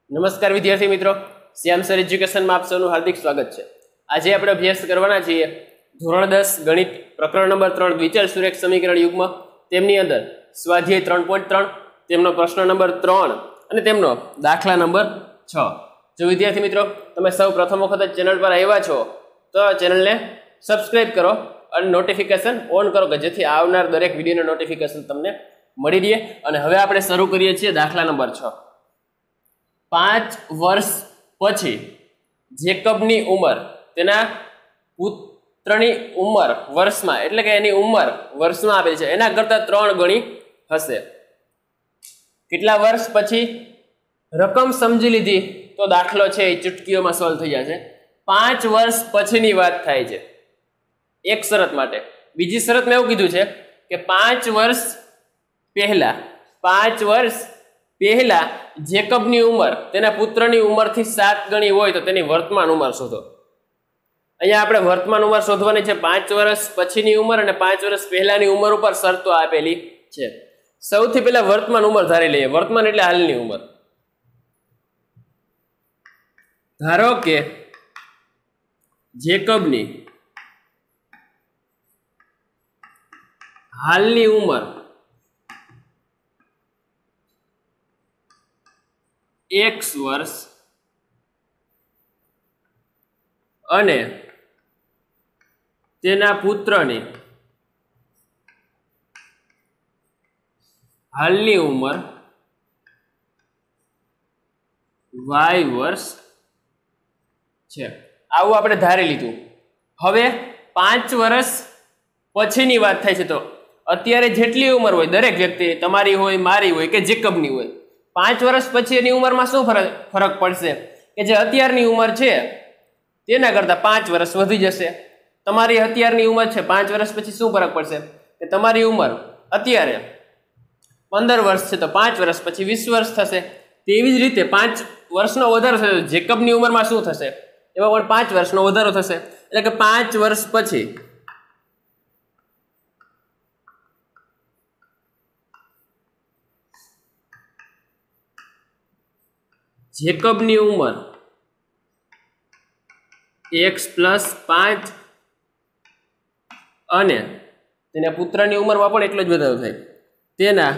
નમસ્કાર વિદ્યાર્થી મિત્રો, શ્યામ સર એજ્યુકેશનમાં આપ સૌનું હાર્દિક સ્વાગત છે। આજે આપણે અભ્યાસ કરવાના છીએ ધોરણ 10 ગણિત પ્રકરણ નંબર 3 દ્વિચલ સુરેખ સમીકરણ યુગ્મ, તેમની અંદર સ્વાધ્યાય 3.3, તેમનો પ્રશ્ન નંબર 3 અને તેમનો દાખલા નંબર 6। જો વિદ્યાર્થી મિત્રો તમે સૌ પ્રથમ વખત ચેનલ પર આવ્યા છો તો ચેનલને સબસ્ક્રાઇબ કરો અને નોટિફિકેશન ઓન કરો કે જેથી આવનાર દરેક વિડીયોનો નોટિફિકેશન તમને મળી રહે। અને હવે આપણે શરૂ કરીએ છીએ દાખલા નંબર 6। 5 વર્ષ પછી જેકબની ઉંમર તેના પુત્રની ઉંમર વર્ષમાં, એટલે કે એની ઉંમર વર્ષમાં આપેલી છે, એના કરતાં 3 ગણી હશે। કેટલા વર્ષ પછી? રકમ સમજી લીધી તો દાખલો છે એ ચૂટકીઓમાં સોલ્વ થઈ જશે। 5 વર્ષ પછીની વાત થાય છે એક શરત માટે। બીજી શરત મેં એવું કીધું છે કે 5 વર્ષ પહેલા જેકબની ઉંમર તેના પુત્રની ઉંમરથી 7 ગણી હોય તો તેની વર્તમાન ઉંમર શોધો। અહીંયા આપણે વર્તમાન ઉંમર શોધવાની છે। 5 વર્ષ પછીની ઉંમર અને 5 વર્ષ પહેલાની ઉંમર ઉપર શરતો આપેલી છે। સૌથી પહેલા વર્તમાન ઉંમર ધારી લઈએ। વર્તમાન એટલે હાલની ઉંમર। ધારો કે જેકબની હાલની ઉંમર 1 વર્ષ અને તેના પુત્રની હાલની ઉંમર y વર્ષ છે। આવું આપણે ધારી લીધું। હવે 5 વર્ષ પછીની વાત થાય છે તો અત્યારે જેટલી ઉંમર હોય દરેક વ્યક્તિ, તમારી હોય, મારી હોય કે જેકબની હોય, 5 વર્ષ પછી એની ઉંમરમાં શું ફરક પડશે કે જે અત્યારની ઉંમર છે તેના કરતાં 5 વર્ષ વધી જશે। તમારી અત્યારની ઉંમર છે, 5 વર્ષ પછી શું ફરક પડશે કે તમારી ઉંમર અત્યારે 15 વર્ષ છે તો 5 વર્ષ પછી 20 વર્ષ થશે। તેવી જ રીતે 5 વર્ષનો વધારો થશે, જેકબની ઉંમરમાં શું થશે એમાં પણ 5 વર્ષનો વધારો થશે। એટલે કે 5 વર્ષ પછી જેકબની ઉંમર x + 5 અને તેના પુત્રની ઉંમરમાં પણ એટલો જ વધારો થાય। તેના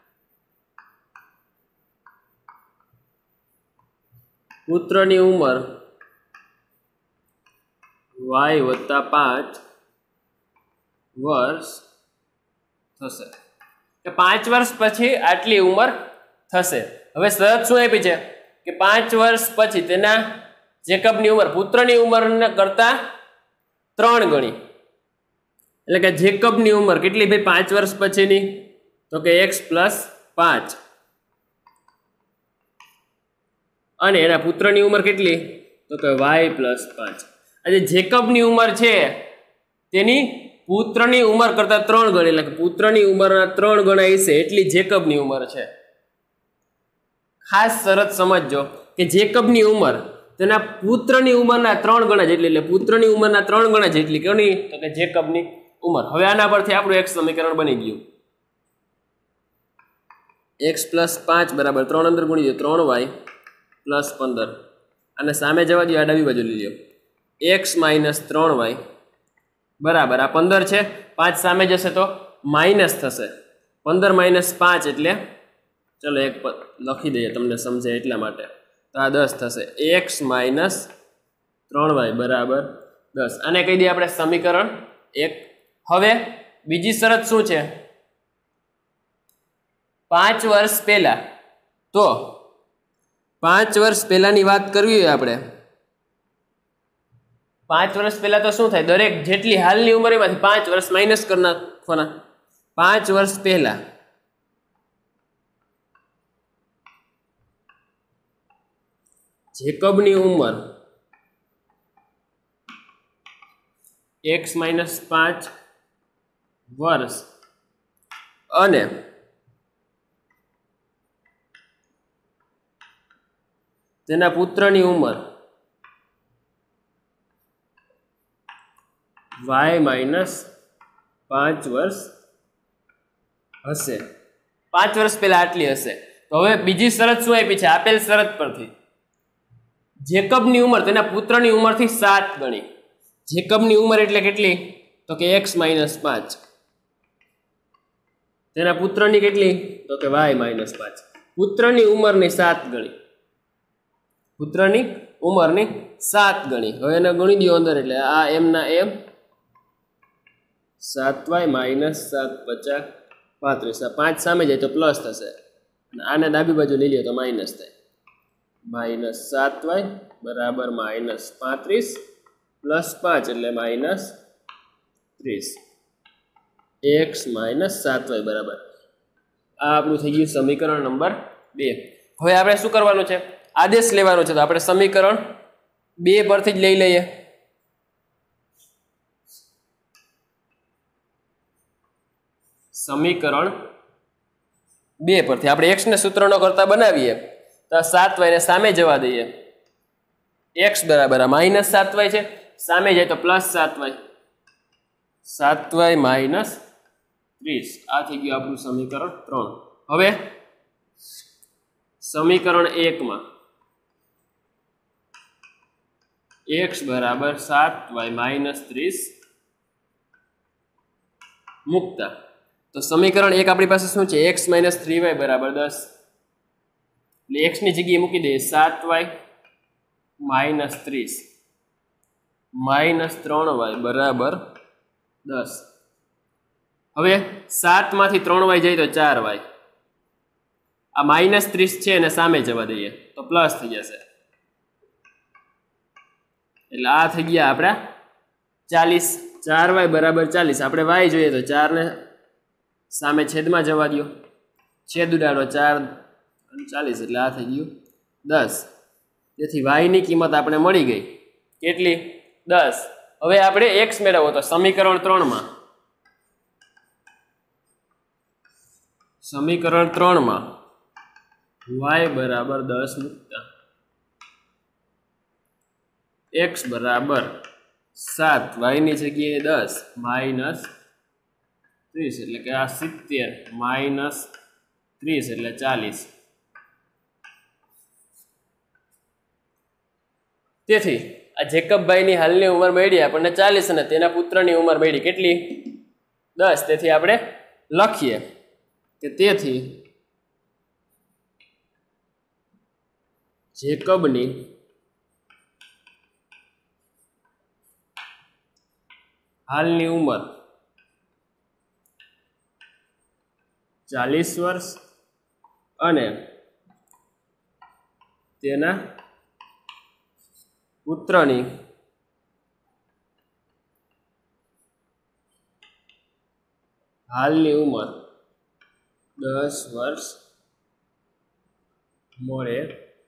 પુત્રની ઉંમર y + 5 વર્ષ થશે કે 5 વર્ષ પછી આટલી ઉંમર થશે। હવે શરત શું આપી છે કે 5 વર્ષ પછી તેના જેકબની ઉંમર પુત્રની ઉંમરને કરતા 3 ગણી, એટલે કે જેકબની ઉંમર કેટલી ભાઈ 5 વર્ષ પછીની તો કે x + 5 અને એના પુત્રની ઉંમર કેટલી તો કે y + 5। આજે જેકબની ઉંમર છે તેની પુત્રની ઉંમર કરતા 3 ગણી, એટલે કે પુત્રની ઉંમરના 3 ગણા હશે એટલી જેકબની ઉંમર છે। ખાસ શરત સમજજો કે જેકબની ઉંમર તેના પુત્રની ઉંમરના 3 ગણા જેટલી, એટલે પુત્રની ઉંમરના 3 ગણા જેટલી કોની તો કે જેકબની ઉંમર। હવે આના પરથી આપણું એક સમીકરણ બની ગયું। x + 5 બરાબર 3 અંદર ગુણી દો 3y + 15 અને સામે જવા દો, આ ડાબી બાજુ લઈ લો। x - 3y બરાબર આ 15 છે, 5 સામે જશે તો માઇનસ થશે। 15 - 5 એટલે ચલો એક લખી દઈએ તમને સમજાય એટલા માટે, તો આ 10 થશે। x - 3y બરાબર 10, આને કહી દઈએ આપણે સમીકરણ 1। હવે બીજી શરત શું છે? 5 વર્ષ પહેલા, તો 5 વર્ષ પહેલાની વાત કરવી હોય આપણે, 5 વર્ષ પહેલા તો શું થાય, દરેક જેટલી હાલની ઉંમર એમાંથી 5 વર્ષ માઇનસ કરી નાખવાના। 5 વર્ષ પહેલા જેકબની ઉંમર x - 5 વર્ષ અને તેના પુત્રની ઉંમર y - 5 વર્ષ હશે। 5 વર્ષ પહેલા આટલી હશે। તો હવે બીજી શરત શું આપી છે? આપેલ શરત પરથી જેકબની ઉંમર તેના પુત્રની ઉંમરથી 7 ગણી. જેકબની ઉંમર એટલે કેટલી? તો કે x - 5. તેના પુત્રની કેટલી? તો કે y - 5. પુત્રની ઉંમરની 7 ગણી. પુત્રની ઉંમરની 7 ગણી. હવે એને ગણી દો અંદર, એટલે આ m ના m 7y - 7 × 50 35. આ 5 સામે જાય તો પ્લસ થશે, અને આને ડાબી બાજુ લઈ લ્યો તો માઇનસ થાય. -7y બરાબર -35 + 5 એટલે -30. x - 7y બરાબર. આ આપણું થઈ ગયું સમીકરણ નંબર 2. હવે આપણે શું કરવાનું છે? આદેશ લેવાનો છે. તો આપણે સમીકરણ 2 પરથી જ લઈ લઈએ. સમીકરણ 2 પરથી આપણે x ને સૂત્રનો કરતા બનાવીએ તો 7y ને સામે જવા દઈએ. x બરાબર આ -7y છે, સામે જાય તો +7y. 7y - 30. આ થઈ ગયું આપણું સમીકરણ 3. હવે સમીકરણ 1 માં x બરાબર 7y - 30 મૂકતા તો સમીકરણ 1 આપણી પાસે શું છે? x - 3y બરાબર 10. એટલે x ની જગ્યાએ મૂકી દઈએ 7y - 30 -3y બરાબર 10. હવે 7 માંથી 3y જાય તો 4y. આ -30 છે અને સામે જવા દઈએ તો પ્લસ થઈ જશે. એટલે આ થઈ ગયા આપણા 40. 4y બરાબર 40. આપણે y જોઈએ તો 4 ને સામે છેદમાં જવા દો, છેદ ઉડાડો 4 અને 40 એટલે આ થઈ ગયું 10. તેથી y ની કિંમત આપણે મળી ગઈ. કેટલી? 10. હવે આપણે x મેળવવો તો સમીકરણ 3 માં y બરાબર 10 મૂકતા x બરાબર 7, y ની જગ્યાએ 10 -30 એટલે કે આ 70 -30 એટલે 40. તેથી આ જેકબભાઈની હાલની ઉંમર મળી આપણને 40 અને તેના પુત્રની ઉંમર મળી કેટલી? 10. તેથી આપણે લખીએ કે તેથી જેકબની હાલની ઉંમર 40 વર્ષ અને તેના પુત્રની હાલની ઉંમર 10 વર્ષ મળે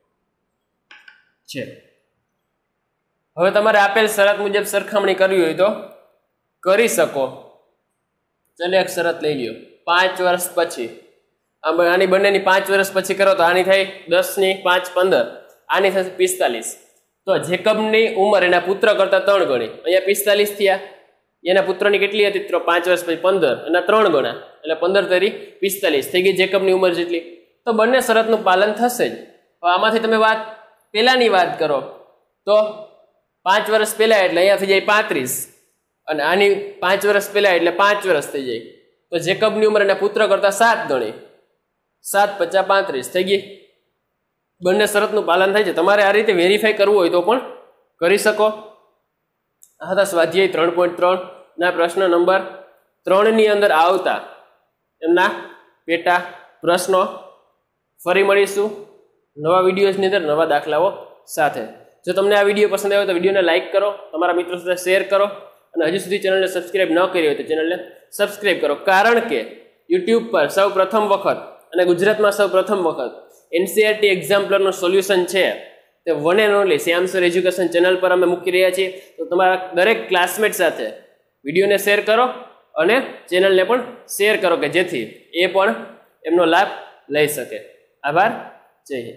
છે. હવે તમારે આપેલ શરત મુજબ સરખામણી કરવી હોય તો કરી શકો. ચાલો એક શરત લઈ લ્યો. 5 વર્ષ પછી આની બંનેની 5 વર્ષ પછી કરો તો આની થાય 10 ની 5 15, આની થશે 45. તો જેકબની ઉંમર એના પુત્ર કરતા 3 ગણી. અહીંયા 45 થયા, એના પુત્રની કેટલી હતી? 5 વર્ષ પછી 15 અને 3 ગણા એટલે 15 તરી 45 થઈ ગઈ જેકબની ઉંમર જેટલી. તો બંને શરતનું પાલન થશે જ. હવે આમાંથી તમે પહેલાની વાત કરો તો 5 વર્ષ પહેલા એટલે અહીંયા થઈ જાય 35 અને આની 5 વર્ષ પહેલા એટલે 5 વર્ષ થઈ જાય. તો જેકબની ઉંમર એના પુત્ર કરતા 7 ગણી. 7 × 5 = 35 થઈ ગઈ. બંને શરતનું પાલન થાય છે. તમારે આ રીતે વેરીફાઈ કરવું હોય તો પણ કરી શકો. આ હતા સ્વાધ્યાય 3.3 ના પ્રશ્ન નંબર 3 ની અંદર આવતા એમના પેટા પ્રશ્નો. ફરી મળીશું નવા વિડીયોઝની અંદર નવા દાખલાઓ સાથે. જો તમને આ વિડીયો પસંદ આવ્યો તો વિડીયોને લાઇક કરો, તમારા મિત્રો સાથે શેર કરો અને હજુ સુધી ચેનલને સબસ્ક્રાઇબ ન કરી હોય તો ચેનલને સબસ્ક્રાઇબ કરો. કારણ કે યુટ્યુબ પર સૌ પ્રથમ વખત અને ગુજરાતમાં સૌ પ્રથમ વખત NCERT એક્ઝામ્પલરનું સોલ્યુશન છે તે one and only Shyam sir education channel પર અમે મૂકી રહ્યા છીએ. તો તમારા દરેક ક્લાસમેટ સાથે વિડીયોને શેર કરો અને ચેનલને પણ શેર કરો કે જેથી એ પણ એમનો લાભ લઈ શકે. આભાર. જય હિન્દ.